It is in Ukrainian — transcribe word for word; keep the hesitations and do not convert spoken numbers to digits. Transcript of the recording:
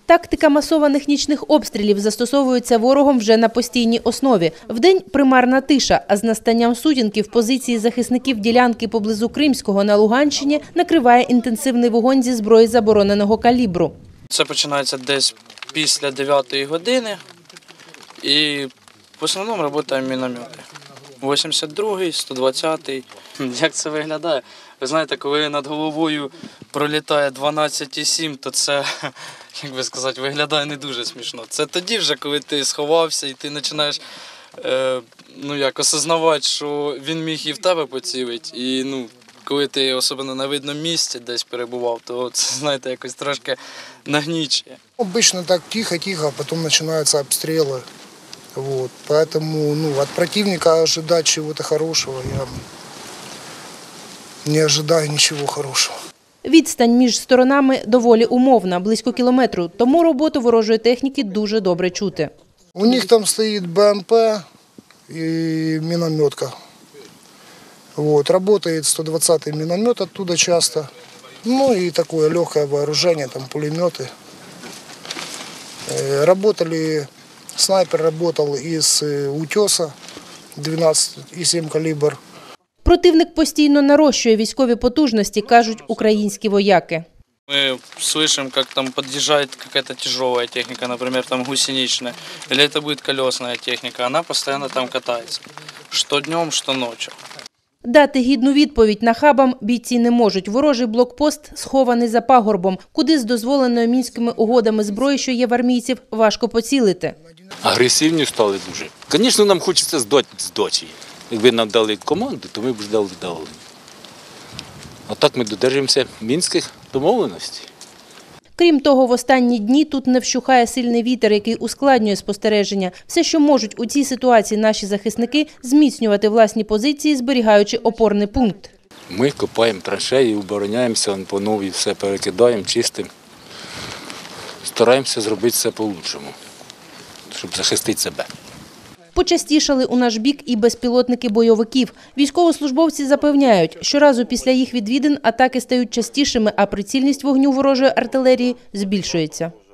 Тактика масованих нічних обстрілів застосовується ворогом вже на постійній основі. Вдень примарна тиша, а з настанням сутінків позиції захисників ділянки поблизу Кримського на Луганщині накриває інтенсивний вогонь зі зброї забороненого калібру. Це починається десь після дев'ятої години і в основному працюють міномети. вісімдесят другий, сто двадцятий. Як це виглядає? Ви знаєте, коли над головою пролітає дванадцять цілих сім, то це, як би сказати, виглядає не дуже смішно. Це тоді вже, коли ти сховався і ти починаєш е, ну, як, осознавати, що він міг і в тебе поцілити. І ну, коли ти особливо на видному місці десь перебував, то це, знаєте, якось трошки нагнічує. Обычно так тихо-тихо, а потом начинаются обстрелы. Вот. Поэтому ну, от противника ожидать чего-то хорошего я не ожидаю ничего хорошего. Відстань між сторонами доволі умовна, близько кілометру, тому роботу ворожої техніки дуже добре чути. У них там стоит БМП и минометка. Вот. Работает сто двадцатый миномет оттуда часто. Ну и такое легкое вооружение, там пулеметы. Работали, снайпер работал из «Утеса» дванадцять і сім калібр. Противник постійно нарощує військові потужності, кажуть українські вояки. Мы слышим, как там подъезжает какая-то тяжелая техника, например, там гусеничная, или это будет колесная техника, она постоянно там катается, что днем, что ночью. Дати гідну відповідь нахабам бійці не можуть. Ворожий блокпост схований за пагорбом, куди з дозволеною мінськими угодами зброї, що є в армійців, важко поцілити. Агресивні стали дуже. Звісно, нам хочеться здачі. Якби нам дали команду, то ми б ждали вдоволення. А так ми додержуємося мінських домовленостей. Крім того, в останні дні тут не вщухає сильний вітер, який ускладнює спостереження. Все, що можуть у цій ситуації наші захисники – зміцнювати власні позиції, зберігаючи опорний пункт. Ми копаємо траншеї, обороняємося, по новій все перекидаємо, чистимо. Стараємося зробити все по-лучшому, щоб захистити себе. Почастішали у наш бік і безпілотники бойовиків. Військовослужбовці запевняють, щоразу після їх відвідин атаки стають частішими, а прицільність вогню ворожої артилерії збільшується.